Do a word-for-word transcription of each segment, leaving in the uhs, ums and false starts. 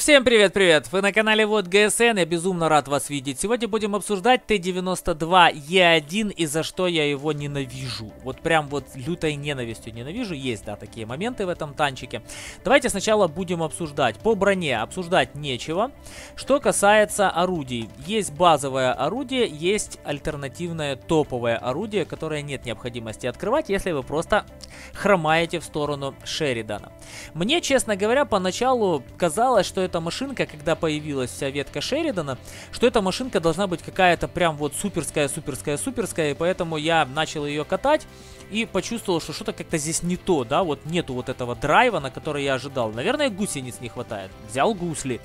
Всем привет-привет! Вы на канале Вот ГСН, я безумно рад вас видеть. Сегодня будем обсуждать Т девяносто два Е один и за что я его ненавижу. Вот прям вот лютой ненавистью ненавижу. Есть, да, такие моменты в этом танчике. Давайте сначала будем обсуждать. По броне обсуждать нечего. Что касается орудий. Есть базовое орудие, есть альтернативное топовое орудие, которое нет необходимости открывать, если вы просто хромаете в сторону Шеридана. Мне, честно говоря, поначалу казалось, что эта машинка, когда появилась вся ветка Шеридана, что эта машинка должна быть какая-то прям вот суперская, суперская, суперская, и поэтому я начал ее катать и почувствовал, что что-то как-то здесь не то, да, вот нету вот этого драйва, на который я ожидал. Наверное, гусениц не хватает. Взял гусли.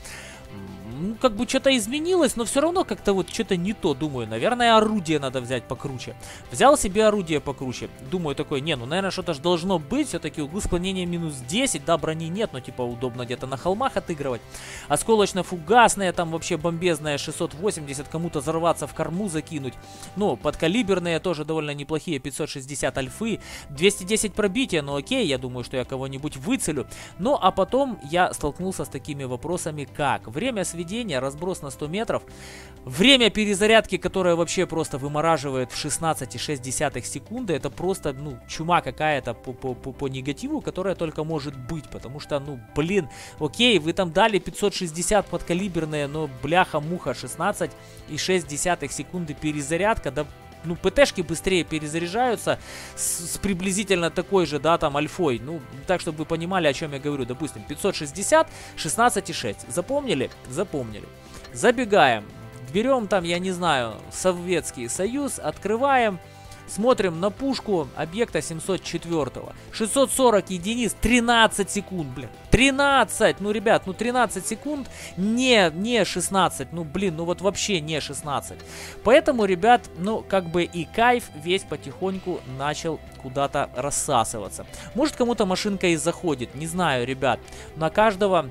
Ну, как бы что-то изменилось, но все равно как-то вот что-то не то, думаю. Наверное, орудие надо взять покруче. Взял себе орудие покруче. Думаю такой, не, ну, наверное, что-то же должно быть. Все-таки угол склонения минус десять, да, брони нет, но типа удобно где-то на холмах отыгрывать. Осколочно-фугасная, там вообще бомбезная шестьсот восемьдесят, кому-то взорваться в корму закинуть. Ну, подкалиберные тоже довольно неплохие, пятьсот шестьдесят альфы. двести десять пробития, ну окей, я думаю, что я кого-нибудь выцелю. Ну, а потом я столкнулся с такими вопросами, как время сведения, разброс на сто метров, время перезарядки, которое вообще просто вымораживает в шестнадцать целых шесть десятых секунды, это просто, ну, чума какая-то по, по, по, по негативу, которая только может быть, потому что, ну, блин, окей, вы там дали пятьсот шестьдесят подкалиберные, но бляха-муха, шестнадцать целых шесть десятых секунды перезарядка, да. Ну, ПТшки быстрее перезаряжаются с, с приблизительно такой же, да, там, альфой. Ну, так, чтобы вы понимали, о чем я говорю. Допустим, пятьсот шестьдесят, шестнадцать и шесть. Запомнили? Запомнили. Забегаем. Берем там, я не знаю, Советский Союз, открываем. Смотрим на пушку объекта семьсот четыре. шестьсот сорок единиц, тринадцать секунд, блин. тринадцать! Ну, ребят, ну тринадцать секунд, не, не шестнадцать. Ну, блин, ну вот вообще не шестнадцать. Поэтому, ребят, ну, как бы и кайф весь потихоньку начал куда-то рассасываться. Может, кому-то машинка и заходит, не знаю, ребят. На каждого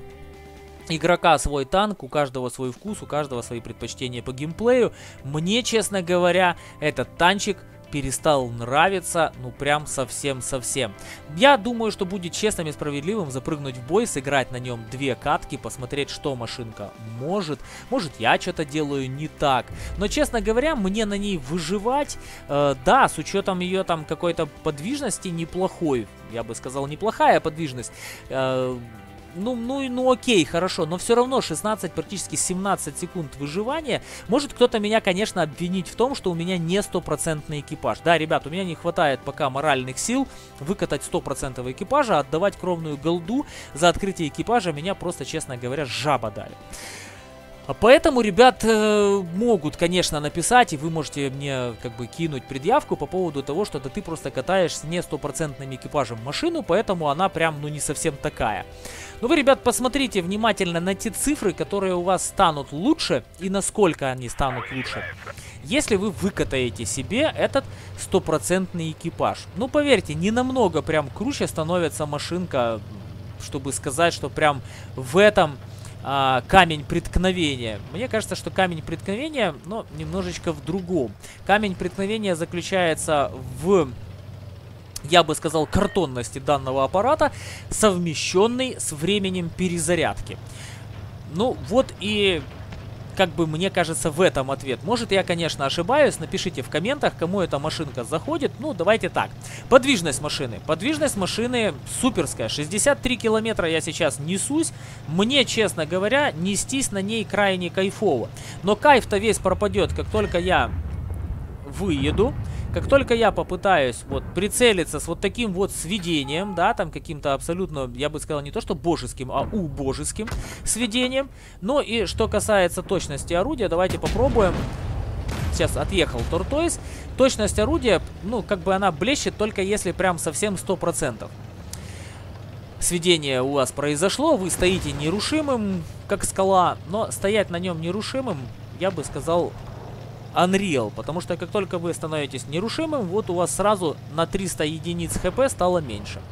игрока свой танк, у каждого свой вкус, у каждого свои предпочтения по геймплею. Мне, честно говоря, этот танчик перестал нравиться, ну прям совсем-совсем. Я думаю, что будет честным и справедливым запрыгнуть в бой, сыграть на нем две катки, посмотреть, что машинка может. Может, я что-то делаю не так. Но, честно говоря, мне на ней выживать, э, да, с учетом ее там какой-то подвижности неплохой, я бы сказал, неплохая подвижность. Э, Ну, ну, ну окей, хорошо, но все равно шестнадцать, практически семнадцать секунд выживания. Может кто-то меня, конечно, обвинить в том, что у меня не стопроцентный экипаж. Да, ребят, у меня не хватает пока моральных сил выкатать сто процентов экипажа, отдавать кровную голду за открытие экипажа меня просто, честно говоря, жаба дали. Поэтому, ребят, могут, конечно, написать, и вы можете мне как бы кинуть предъявку по поводу того, что да ты просто катаешь с не стопроцентным экипажем машину, поэтому она прям, ну, не совсем такая. Но вы, ребят, посмотрите внимательно на те цифры, которые у вас станут лучше, и насколько они станут лучше, если вы выкатаете себе этот стопроцентный экипаж. Ну, поверьте, не намного прям круче становится машинка, чтобы сказать, что прям в этом... А, камень преткновения. Мне кажется, что камень преткновения, но немножечко в другом. Камень преткновения заключается в, я бы сказал, картонности данного аппарата, совмещенный с временем перезарядки. Ну, вот и... как бы мне кажется, в этом ответ. Может, я, конечно, ошибаюсь. Напишите в комментах, кому эта машинка заходит. Ну, давайте так. Подвижность машины. Подвижность машины суперская. шестьдесят три километра я сейчас несусь. Мне, честно говоря, нестись на ней крайне кайфово. Но кайф-то весь пропадет, как только я выеду. Как только я попытаюсь вот прицелиться с вот таким вот сведением, да, там каким-то абсолютно, я бы сказал, не то что божеским, а убожеским сведением. Ну и что касается точности орудия, давайте попробуем. Сейчас отъехал Тортойс. Точность орудия, ну, как бы она блещет, только если прям совсем сто процентов. Сведение у вас произошло, вы стоите нерушимым, как скала, но стоять на нем нерушимым, я бы сказал... Unreal, потому что как только вы становитесь нерушимым, вот у вас сразу на триста единиц хп стало меньше.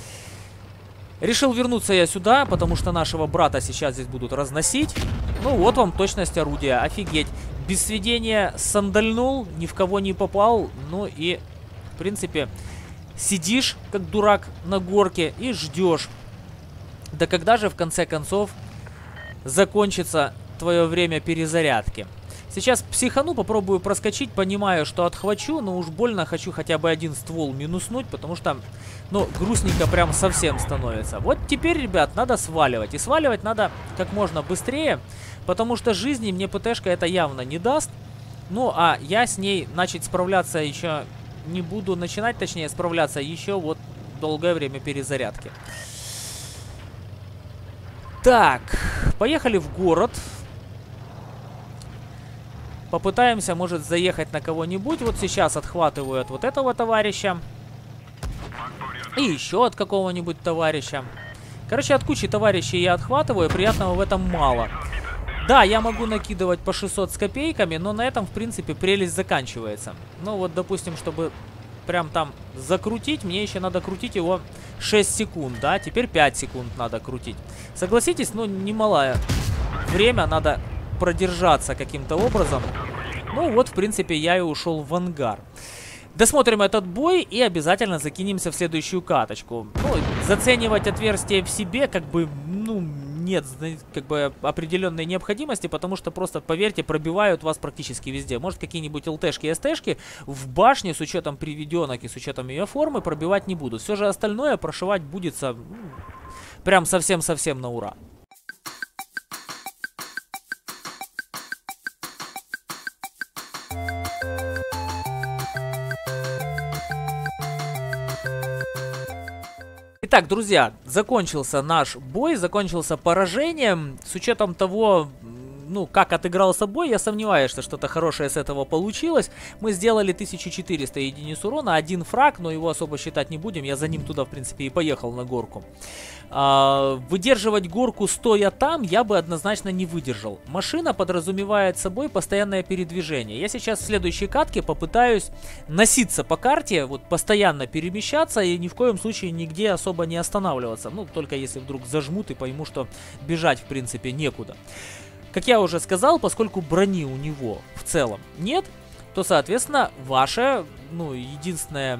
Решил вернуться я сюда, потому что нашего брата сейчас здесь будут разносить. Ну вот вам точность орудия, офигеть. Без сведения сандальнул, ни в кого не попал, ну и в принципе сидишь как дурак на горке и ждешь. Да когда же в конце концов закончится твое время перезарядки. Сейчас психану, попробую проскочить, понимаю, что отхвачу, но уж больно хочу хотя бы один ствол минуснуть, потому что, ну, грустненько прям совсем становится. Вот теперь, ребят, надо сваливать. И сваливать надо как можно быстрее, потому что жизни мне ПТшка это явно не даст. Ну, а я с ней начать справляться еще не буду, начинать, точнее, справляться еще вот долгое время перезарядки. Так, поехали в город. Попытаемся, может, заехать на кого-нибудь. Вот сейчас отхватываю от вот этого товарища. И еще от какого-нибудь товарища. Короче, от кучи товарищей я отхватываю. Приятного в этом мало. Да, я могу накидывать по шестьсот с копейками, но на этом, в принципе, прелесть заканчивается. Ну вот, допустим, чтобы прям там закрутить, мне еще надо крутить его шесть секунд, да? Теперь пять секунд надо крутить. Согласитесь, ну, немалое время надо продержаться каким-то образом. Ну вот, в принципе, я и ушел в ангар. Досмотрим этот бой и обязательно закинемся в следующую каточку. Ну, заценивать отверстие в себе, как бы, ну, нет, как бы, определенной необходимости, потому что просто, поверьте, пробивают вас практически везде. Может, какие-нибудь ЛТшки и СТшки в башне с учетом приведенок и с учетом ее формы пробивать не будут. Все же остальное прошивать будет ну, прям совсем-совсем на ура. Итак, друзья, закончился наш бой, закончился поражением. С учетом того, ну, как отыгрался бой, я сомневаюсь, что что-то хорошее с этого получилось. Мы сделали тысячу четыреста единиц урона, один фраг, но его особо считать не будем. Я за ним туда, в принципе, и поехал на горку. А, выдерживать горку стоя там я бы однозначно не выдержал. Машина подразумевает собой постоянное передвижение. Я сейчас в следующей катке попытаюсь носиться по карте, вот постоянно перемещаться и ни в коем случае нигде особо не останавливаться. Ну, только если вдруг зажмут и пойму, что бежать, в принципе, некуда. Как я уже сказал, поскольку брони у него в целом нет, то, соответственно, ваша, ну, единственная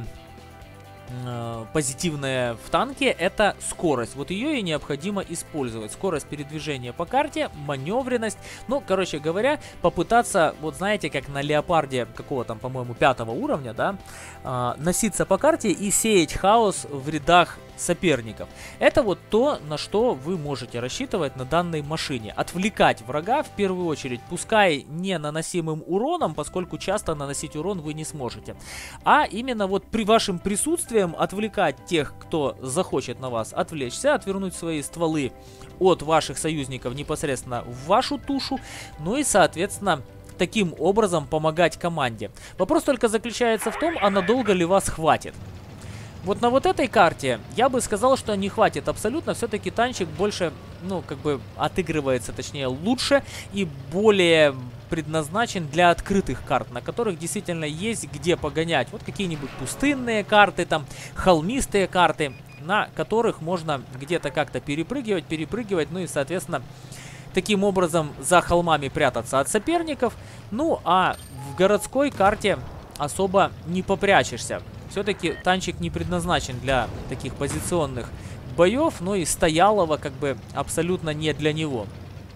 э, позитивная в танке — это скорость. Вот ее и необходимо использовать. Скорость передвижения по карте, маневренность. Ну, короче говоря, попытаться, вот знаете, как на Леопарде какого там, по-моему, пятого уровня, да, э, носиться по карте и сеять хаос в рядах соперников. Это вот то, на что вы можете рассчитывать на данной машине. Отвлекать врага в первую очередь, пускай не наносимым уроном, поскольку часто наносить урон вы не сможете, а именно вот при вашем присутствии отвлекать тех, кто захочет на вас отвлечься, отвернуть свои стволы от ваших союзников непосредственно в вашу тушу, ну и, соответственно, таким образом помогать команде. Вопрос только заключается в том, а надолго ли вас хватит. Вот на вот этой карте я бы сказал, что не хватит абсолютно. Все-таки танчик больше, ну, как бы отыгрывается, точнее, лучше и более предназначен для открытых карт, на которых действительно есть где погонять. Вот какие-нибудь пустынные карты, там, холмистые карты, на которых можно где-то как-то перепрыгивать, перепрыгивать, ну и, соответственно, таким образом за холмами прятаться от соперников. Ну, а в городской карте особо не попрячешься. Все-таки танчик не предназначен для таких позиционных боев, но и стоялого как бы абсолютно не для него.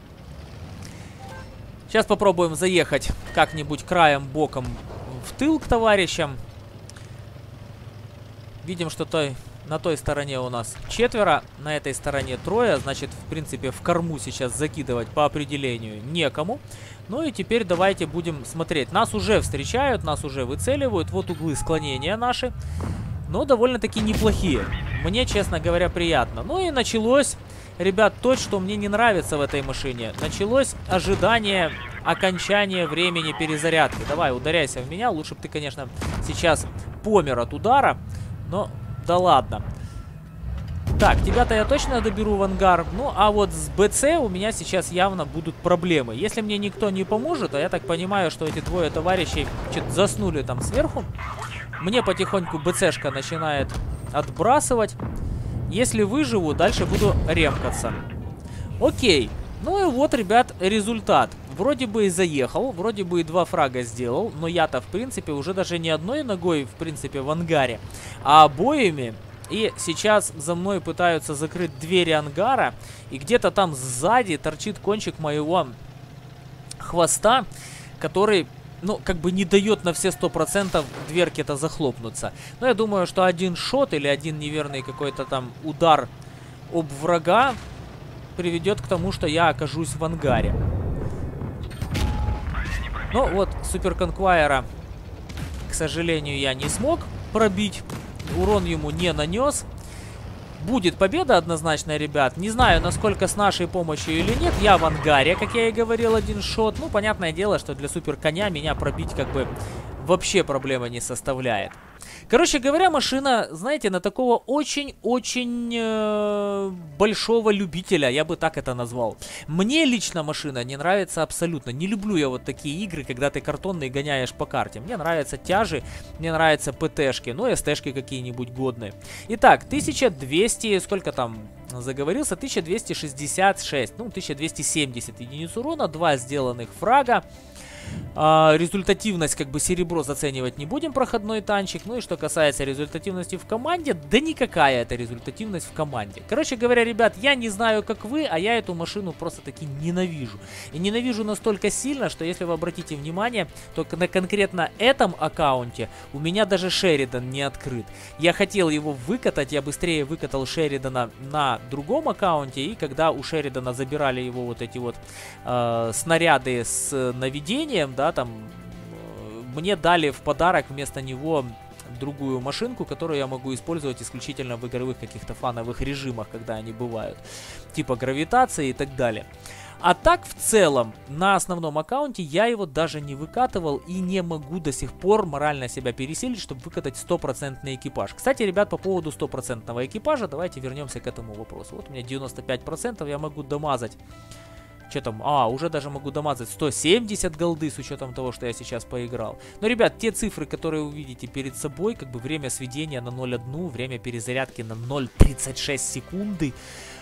Сейчас попробуем заехать как-нибудь краем, боком в тыл к товарищам. Видим, что той, на той стороне у нас четверо, на этой стороне трое. Значит, в принципе, в корму сейчас закидывать по определению некому. Ну и теперь давайте будем смотреть. Нас уже встречают, нас уже выцеливают. Вот углы склонения наши. Но довольно-таки неплохие. Мне, честно говоря, приятно. Ну и началось, ребят, то, что мне не нравится в этой машине. Началось ожидание окончания времени перезарядки. Давай, ударяйся в меня. Лучше бы ты, конечно, сейчас помер от удара. Но да ладно. Так, тебя-то я точно доберу в ангар. Ну, а вот с БЦ у меня сейчас явно будут проблемы. Если мне никто не поможет, а я так понимаю, что эти двое товарищей что-то заснули там сверху, мне потихоньку БЦшка начинает отбрасывать. Если выживу, дальше буду ремкаться. Окей. Ну и вот, ребят, результат. Вроде бы и заехал, вроде бы и два фрага сделал, но я-то, в принципе, уже даже не одной ногой, в принципе, в ангаре, а обоими И сейчас за мной пытаются закрыть двери ангара. И где-то там сзади торчит кончик моего хвоста, который, ну, как бы не дает на все сто процентов дверки-то захлопнуться. Но я думаю, что один шот или один неверный какой-то там удар об врага приведет к тому, что я окажусь в ангаре. Ну вот, суперконквайера, к сожалению, я не смог пробить. Урон ему не нанес. Будет победа однозначно, ребят. Не знаю, насколько с нашей помощью или нет. Я в ангаре, как я и говорил, один шот. Ну, понятное дело, что для суперконя меня пробить как бы вообще проблема не составляет. Короче говоря, машина, знаете, на такого очень-очень э, большого любителя, я бы так это назвал. Мне лично машина не нравится абсолютно. Не люблю я вот такие игры, когда ты картонные гоняешь по карте. Мне нравятся тяжи, мне нравятся ПТшки, ну и СТшки какие-нибудь годные. Итак, тысяча двести, сколько там заговорился? тысяча двести шестьдесят шесть, ну тысяча двести семьдесят единиц урона, два сделанных фрага. А, результативность, как бы, серебро заценивать не будем, проходной танчик. Ну и что касается результативности в команде, да никакая это результативность в команде. Короче говоря, ребят, я не знаю, как вы, а я эту машину просто-таки ненавижу. И ненавижу настолько сильно, что если вы обратите внимание, то на конкретно этом аккаунте у меня даже Шеридан не открыт. Я хотел его выкатать, я быстрее выкатал Шеридана на другом аккаунте, и когда у Шеридана забирали его вот эти вот э, снаряды с наведением, да, там мне дали в подарок вместо него другую машинку, которую я могу использовать исключительно в игровых каких-то фановых режимах, когда они бывают, типа гравитации и так далее. А так, в целом, на основном аккаунте я его даже не выкатывал и не могу до сих пор морально себя пересилить, чтобы выкатать стопроцентный экипаж. Кстати, ребят, по поводу стопроцентного экипажа, давайте вернемся к этому вопросу. Вот у меня девяносто пять процентов, я могу домазать. Что там? А, уже даже могу домазать сто семьдесят голды с учетом того, что я сейчас поиграл. Но, ребят, те цифры, которые вы видите перед собой, как бы время сведения на ноль целых одну, время перезарядки на ноль целых тридцать шесть секунды.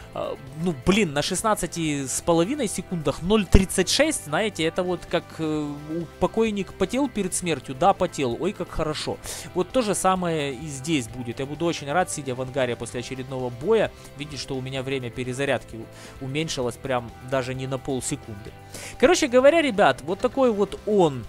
Ну, блин, на шестнадцати с половиной секундах ноль целых тридцать шесть, знаете, это вот как э, покойник потел перед смертью, да, потел, ой, как хорошо. Вот то же самое и здесь будет. Я буду очень рад, сидя в ангаре после очередного боя, видеть, что у меня время перезарядки уменьшилось прям даже не на полсекунды. Короче говоря, ребят, вот такой вот он.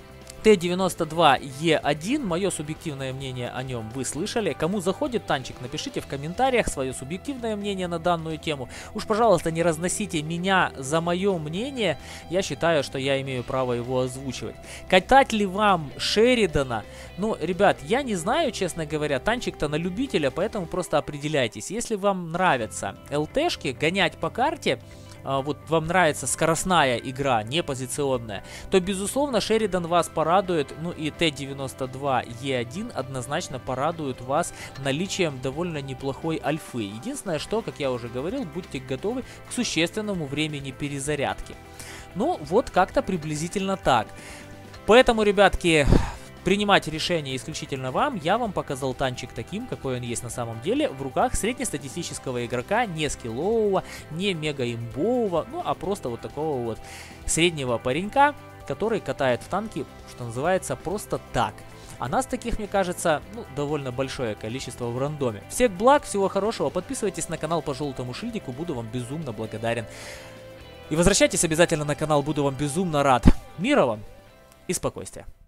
Т девяносто два Е один, мое субъективное мнение о нем вы слышали. Кому заходит танчик, напишите в комментариях свое субъективное мнение на данную тему. Уж, пожалуйста, не разносите меня за мое мнение. Я считаю, что я имею право его озвучивать. Катать ли вам Шеридана? Ну, ребят, я не знаю, честно говоря. Танчик-то на любителя, поэтому просто определяйтесь. Если вам нравятся ЛТшки, гонять по карте, вот вам нравится скоростная игра, не позиционная, то, безусловно, Шеридан вас порадует, ну и Т девяносто два Е один однозначно порадует вас наличием довольно неплохой альфы. Единственное, что, как я уже говорил, будьте готовы к существенному времени перезарядки. Ну, вот как-то приблизительно так. Поэтому, ребятки, принимать решение исключительно вам. Я вам показал танчик таким, какой он есть на самом деле, в руках среднестатистического игрока, не скиллового, не мега-имбового, ну а просто вот такого вот среднего паренька, который катает в танки, что называется, просто так. А нас таких, мне кажется, ну, довольно большое количество в рандоме. Всех благ, всего хорошего, подписывайтесь на канал по желтому шильдику, буду вам безумно благодарен. И возвращайтесь обязательно на канал, буду вам безумно рад. Мира вам и спокойствия.